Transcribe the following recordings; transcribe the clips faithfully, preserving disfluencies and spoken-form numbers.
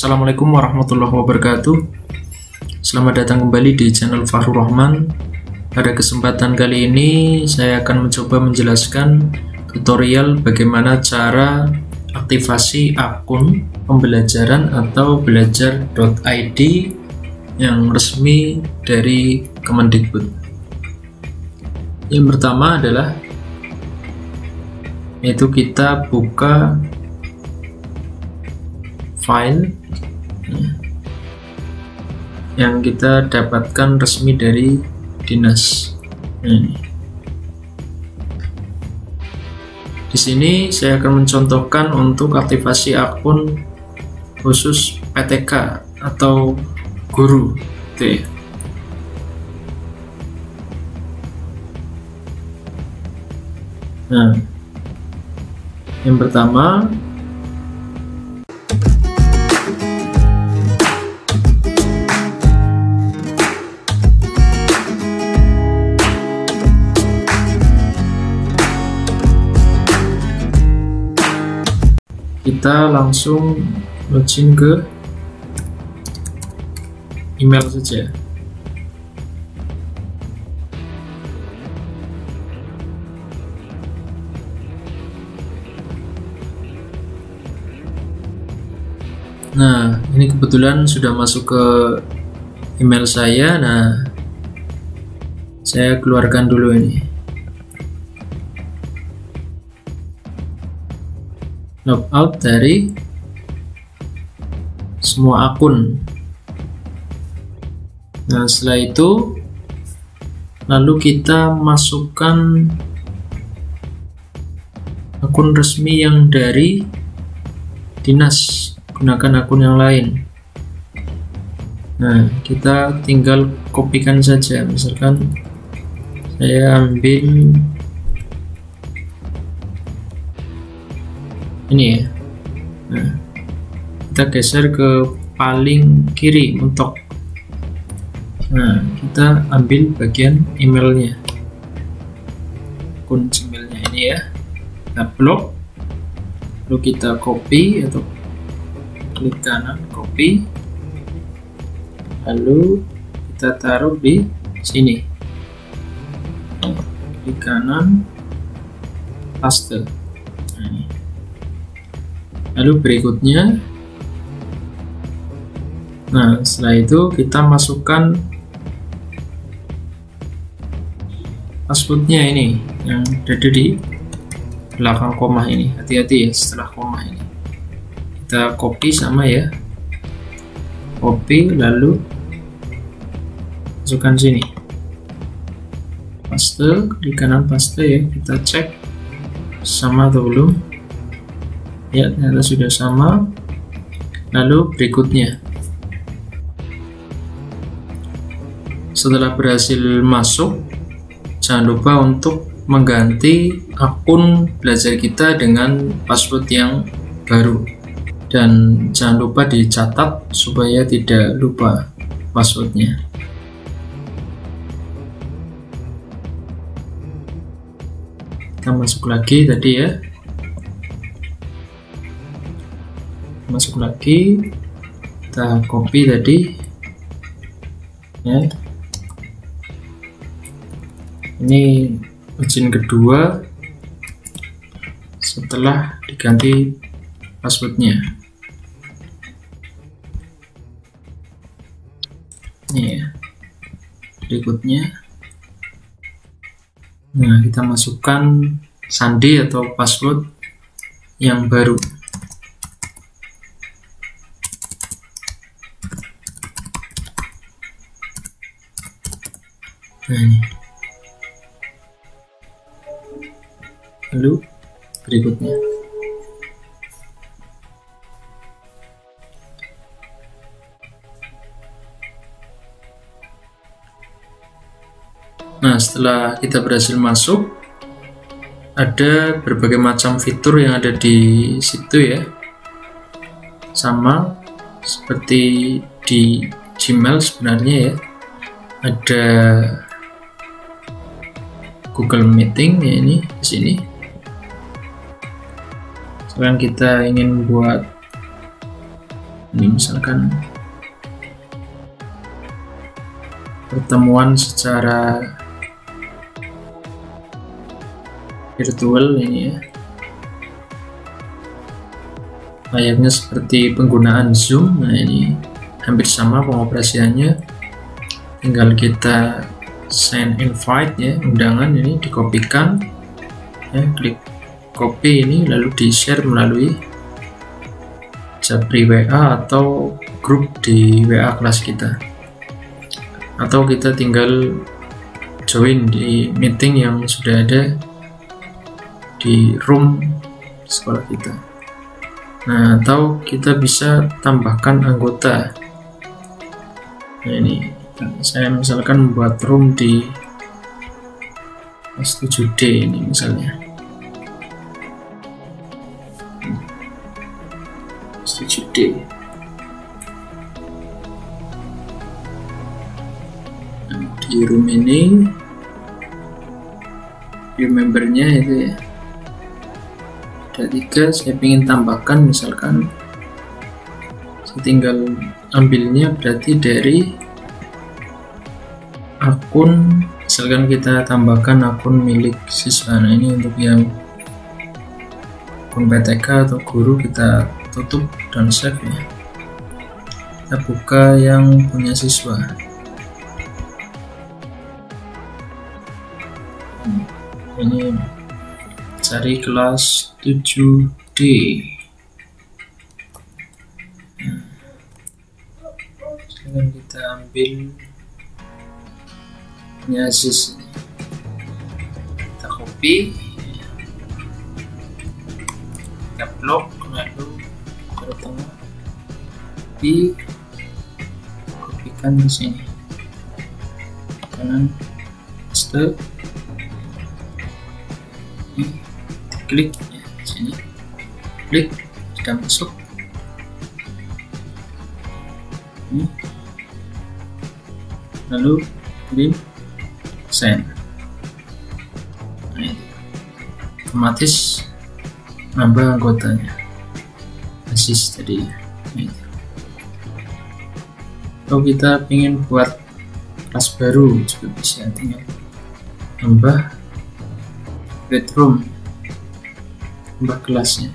Assalamualaikum warahmatullahi wabarakatuh. Selamat datang kembali di channel Fahrul Rahman. Pada kesempatan kali ini saya akan mencoba menjelaskan tutorial bagaimana cara aktivasi akun pembelajaran atau belajar dot i d yang resmi dari Kemendikbud. Yang pertama adalah yaitu kita buka file yang kita dapatkan resmi dari dinas. Ini. Di sini saya akan mencontohkan untuk aktivasi akun khusus P T K atau guru. Oke. Nah, yang pertama kita langsung login ke email saja. Nah, ini kebetulan sudah masuk ke email saya. Nah, saya keluarkan dulu ini. Logout dari semua akun. Nah, setelah itu lalu kita masukkan akun resmi yang dari dinas, gunakan akun yang lain. Nah, kita tinggal kopikan saja. Misalkan saya ambil ini ya. Nah, kita geser ke paling kiri mentok. Nah, kita ambil bagian emailnya, akun emailnya ini ya. Kita blok, lalu kita copy atau klik kanan copy, lalu kita taruh di sini. Klik kanan paste. Nah, ini. Lalu berikutnya, nah setelah itu kita masukkan passwordnya ini yang ada di belakang koma ini. Hati-hati ya setelah koma ini. Kita copy sama ya, copy lalu masukkan sini, paste, klik kanan paste ya. Kita cek sama atau belum. Ya, ternyata sudah sama. Lalu berikutnya, setelah berhasil masuk, jangan lupa untuk mengganti akun belajar kita dengan password yang baru, dan jangan lupa dicatat supaya tidak lupa passwordnya. Kita masuk lagi tadi ya, masuk lagi, kita copy tadi ya. Ini login kedua setelah diganti passwordnya. Ini ya, berikutnya. Nah, kita masukkan sandi atau password yang baru. Nah, ini. Lalu berikutnya, nah setelah kita berhasil masuk, ada berbagai macam fitur yang ada di situ ya, sama seperti di Gmail sebenarnya ya. Ada Google Meeting ya, ini di sini. Sekarang kita ingin buat Ini misalkan pertemuan secara virtual ini ya, layaknya seperti penggunaan Zoom. Nah ini hampir sama pengoperasiannya, tinggal kita send invite ya, undangan ini dikopikan ya, klik copy ini lalu di share melalui Japri W A atau grup di W A kelas kita, atau kita tinggal join di meeting yang sudah ada di room sekolah kita. Nah, atau kita bisa tambahkan anggota. Nah ini saya misalkan membuat room di S tujuh D ini misalnya, S tujuh D. Nah, di room ini view membernya itu ya ada tiga, saya ingin tambahkan misalkan, saya tinggal ambilnya berarti dari akun, misalkan kita tambahkan akun milik siswa. Nah ini untuk yang akun P T K atau guru kita tutup dan save ya, kita buka yang punya siswa. Ini cari kelas tujuh D. Nah, sekarang kita ambil punya sis, kita copy, kita blok, lalu ke tengah, di kopikan di sini, kanan, paste, ini, klik ya, sini, klik, sudah masuk, ini, lalu kirim, send. Nah, otomatis nambah anggotanya, asis tadi. Nah, kalau kita ingin buat kelas baru juga bisa, tinggal tambah bedroom, tambah kelasnya,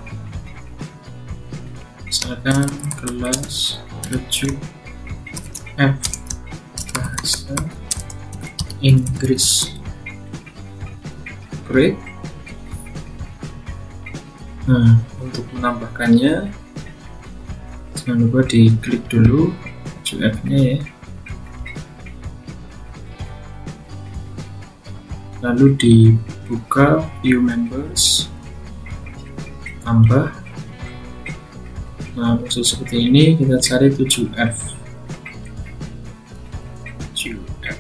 misalkan kelas tujuh F bahasa Inggris. Create. Nah, untuk menambahkannya jangan lupa diklik dulu tujuh F nya ya, lalu dibuka view members, tambah. Nah, maksud seperti ini, kita cari tujuh F, tujuh F.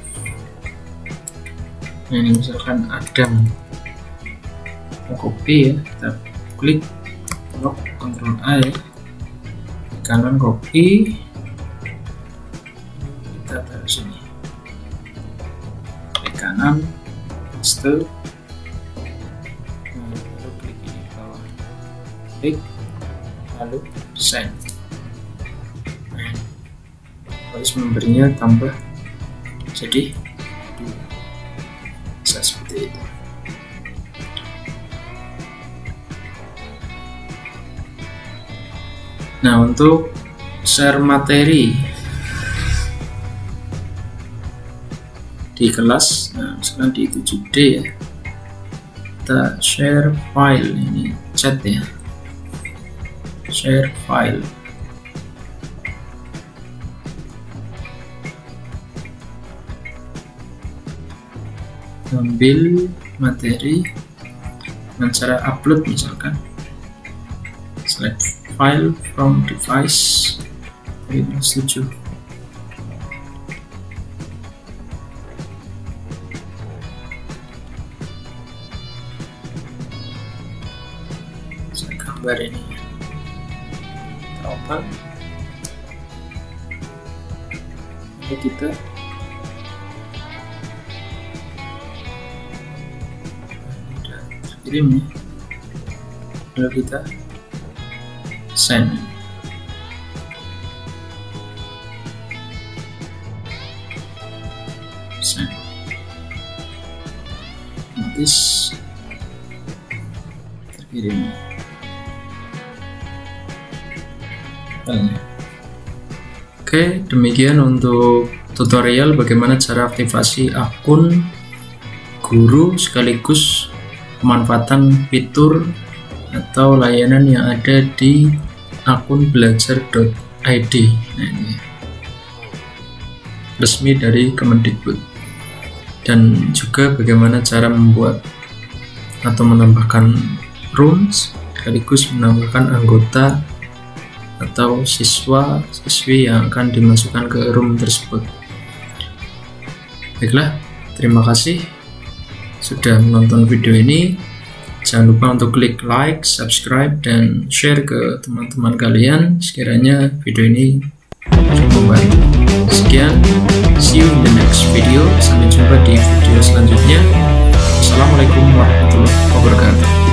Nah ini misalkan Adam, kita copy ya, kita klik lock, Ctrl A ya, kanan copy, kita taruh sini, klik kanan, paste, lalu klik ini bawah, klik, lalu send. Nah, harus memberinya tambah jadi bisa seperti itu. Nah, untuk share materi di kelas, nah misalkan di tujuh D ya, kita share file, ini chat ya, share file. Ambil materi dengan cara upload, misalkan select file from device Windows tujuh. Saya gambar ini, kita open, lalu kita kirim, lalu kita send. persen. Otomatis terkirim filenya. Oke, demikian untuk tutorial bagaimana cara aktivasi akun guru sekaligus pemanfaatan fitur atau layanan yang ada di akun belajar dot i d. Nah, ini resmi dari Kemendikbud. Dan juga bagaimana cara membuat atau menambahkan rooms sekaligus menambahkan anggota atau siswa siswi yang akan dimasukkan ke room tersebut. Baiklah, terima kasih sudah menonton video ini. Jangan lupa untuk klik like, subscribe, dan share ke teman-teman kalian sekiranya video ini cukup baik. Sekian, see you in the next video. Sampai jumpa di video selanjutnya. Assalamualaikum warahmatullahi wabarakatuh.